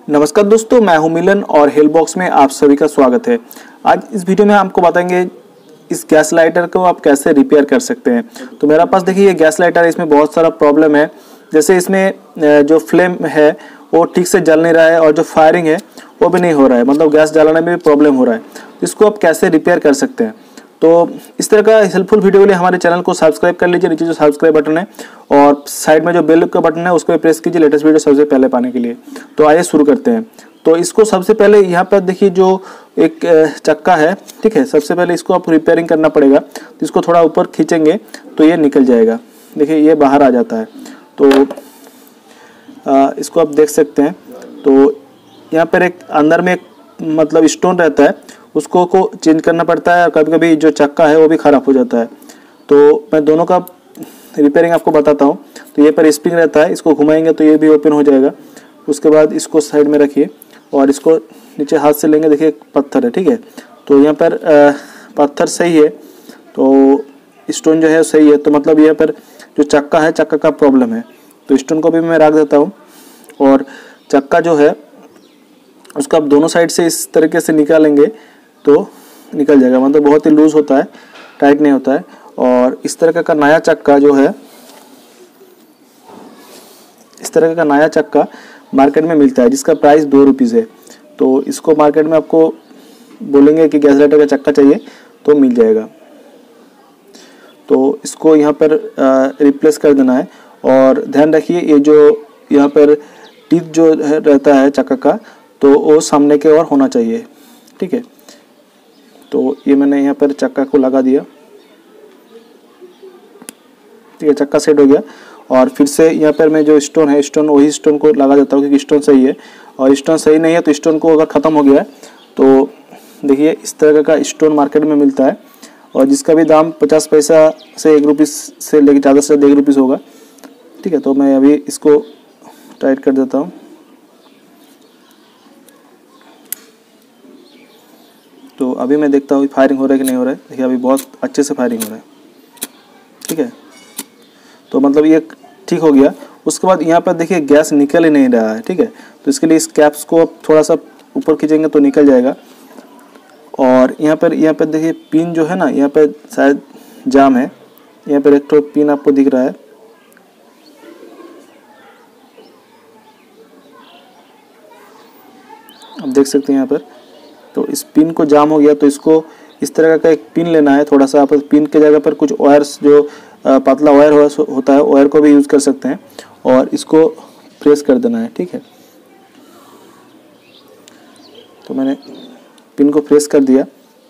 नमस्कार दोस्तों, मैं हूं मिलन और हेल्प बॉक्स में आप सभी का स्वागत है। आज इस वीडियो में आपको बताएंगे इस गैस लाइटर को आप कैसे रिपेयर कर सकते हैं। तो मेरा पास देखिए ये गैस लाइटर है, इसमें बहुत सारा प्रॉब्लम है। जैसे इसमें जो फ्लेम है वो ठीक से जल नहीं रहा है और जो फायरिंग है वो भी नहीं हो रहा है, मतलब गैस जलाने में भी प्रॉब्लम हो रहा है। इसको आप कैसे रिपेयर कर सकते हैं, तो इस तरह का हेल्पफुल वीडियो के लिए हमारे चैनल को सब्सक्राइब कर लीजिए। नीचे जो सब्सक्राइब बटन है और साइड में जो बेल का बटन है उसको भी प्रेस कीजिए लेटेस्ट वीडियो सबसे पहले पाने के लिए। तो आइए शुरू करते हैं। तो इसको सबसे पहले यहाँ पर देखिए जो एक चक्का है, ठीक है, सबसे पहले इसको आप रिपेयरिंग करना पड़ेगा। तो इसको थोड़ा ऊपर खींचेंगे तो ये निकल जाएगा। देखिए ये बाहर आ जाता है। तो इसको आप देख सकते हैं। तो यहाँ पर एक अंदर में एक मतलब स्टोन रहता है, उसको चेंज करना पड़ता है और कभी कभी जो चक्का है वो भी ख़राब हो जाता है। तो मैं दोनों का रिपेयरिंग आपको बताता हूँ। तो ये पर स्प्रिंग रहता है, इसको घुमाएंगे तो ये भी ओपन हो जाएगा। उसके बाद इसको साइड में रखिए और इसको नीचे हाथ से लेंगे। देखिए पत्थर है, ठीक है, तो यहाँ पर पत्थर सही है, तो स्टोन जो है सही है, तो मतलब यहाँ पर जो चक्का है चक्का का प्रॉब्लम है। तो स्टोन को भी मैं रख देता हूँ और चक्का जो है उसको आप दोनों साइड से इस तरीके से निकालेंगे तो निकल जाएगा। मतलब बहुत ही लूज होता है, टाइट नहीं होता है। और इस तरह का नया चक्का जो है, इस तरह का नया चक्का मार्केट में मिलता है जिसका प्राइस 2 रुपीज़ है। तो इसको मार्केट में आपको बोलेंगे कि गैस लाइटर का चक्का चाहिए तो मिल जाएगा। तो इसको यहाँ पर रिप्लेस कर देना है। और ध्यान रखिए ये जो यहाँ पर टीथ जो रहता है चक्का का, तो वो सामने के ओर होना चाहिए, ठीक है। तो ये मैंने यहाँ पर चक्का को लगा दिया, ठीक है, चक्का सेट हो गया। और फिर से यहाँ पर मैं जो स्टोन है, स्टोन वही स्टोन को लगा देता हूँ क्योंकि स्टोन सही है। और स्टोन सही नहीं है तो स्टोन को अगर ख़त्म हो गया है तो देखिए इस तरह का स्टोन मार्केट में मिलता है और जिसका भी दाम 50 पैसा से 1 रुपीज़ से लेकर ज़्यादा से ज़्यादा 1 रुपीज़ होगा, ठीक है। तो मैं अभी इसको टाइट कर देता हूँ। तो अभी मैं देखता हूँ फायरिंग हो रहा है कि नहीं हो रहा है। देखिए अभी बहुत अच्छे से फायरिंग हो रहा है, ठीक है। तो मतलब ये ठीक हो गया। उसके बाद यहाँ पर देखिए गैस निकल ही नहीं रहा है, ठीक है। तो इसके लिए इस कैप्स को आप थोड़ा सा ऊपर खींचेंगे तो निकल जाएगा। और यहाँ पर देखिए पिन जो है ना, यहाँ पर शायद जाम है। यहाँ पर एक तो पिन आपको दिख रहा है, आप देख सकते हैं यहाँ पर। तो इस पिन को जाम हो गया तो इसको इस तरह का एक पिन लेना है थोड़ा सा। आप पिन के जगह पर कुछ वायर्स जो पतला वायर होता है, वायर को भी यूज़ कर सकते हैं और इसको प्रेस कर देना है, ठीक है। तो मैंने पिन को प्रेस कर दिया।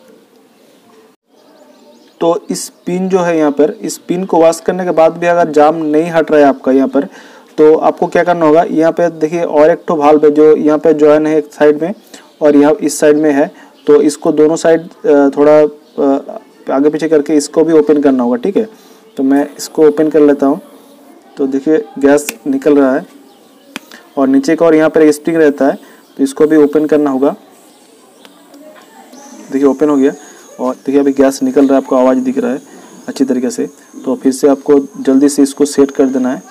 तो इस पिन जो है यहाँ पर, इस पिन को वॉश करने के बाद भी अगर जाम नहीं हट रहा है आपका यहाँ पर, तो आपको क्या करना होगा, यहाँ पे देखिए और एक तो वाल्व है जो यहाँ पे जॉइन है एक साइड में और यहाँ इस साइड में है। तो इसको दोनों साइड थोड़ा आगे पीछे करके इसको भी ओपन करना होगा, ठीक है। तो मैं इसको ओपन कर लेता हूँ। तो देखिए गैस निकल रहा है और नीचे का और यहाँ पर एक स्प्रिंग रहता है, तो इसको भी ओपन करना होगा। देखिए ओपन हो गया और देखिए अभी गैस निकल रहा है, आपको आवाज़ दिख रहा है अच्छी तरीके से। तो फिर से आपको जल्दी से इसको सेट कर देना है।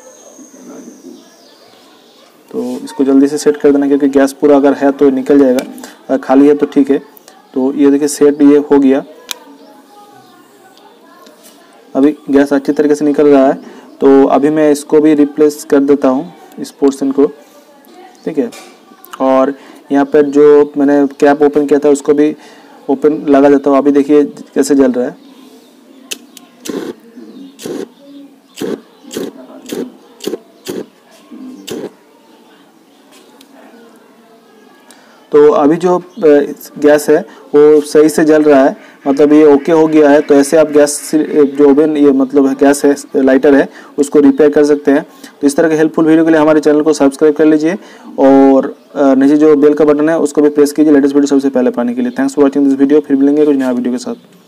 तो इसको जल्दी से सेट कर देना क्योंकि गैस पूरा अगर है तो निकल जाएगा, अगर खाली है तो ठीक है। तो ये देखिए सेट ये हो गया। अभी गैस अच्छी तरीके से निकल रहा है। तो अभी मैं इसको भी रिप्लेस कर देता हूँ, इस पोर्शन को, ठीक है। और यहाँ पर जो मैंने कैप ओपन किया था उसको भी ओपन लगा देता हूँ। अभी देखिए कैसे जल रहा है। तो अभी जो गैस है वो सही से जल रहा है, मतलब ये ओके हो गया है। तो ऐसे आप गैस जो ओवन ये मतलब गैस है लाइटर है उसको रिपेयर कर सकते हैं। तो इस तरह के हेल्पफुल वीडियो के लिए हमारे चैनल को सब्सक्राइब कर लीजिए और नीचे जो बेल का बटन है उसको भी प्रेस कीजिए लेटेस्ट वीडियो सबसे पहले पाने के लिए। Thanks for watching this video. फिर मिलेंगे कुछ नया वीडियो के साथ।